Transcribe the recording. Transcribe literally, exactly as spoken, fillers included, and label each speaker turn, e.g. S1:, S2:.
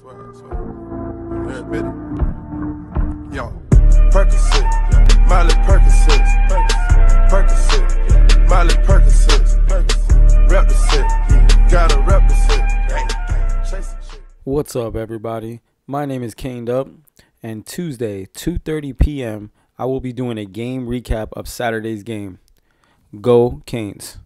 S1: swear, I swear. Red Bitty. Yo. Percocet. Miley Percocet. Percocet. Miley Percocet. Rep the set. Gotta rep the set.
S2: What's up, everybody? My name is Caned Up, and Tuesday, two thirty p m, I will be doing a game recap of Saturday's game. Go Canes.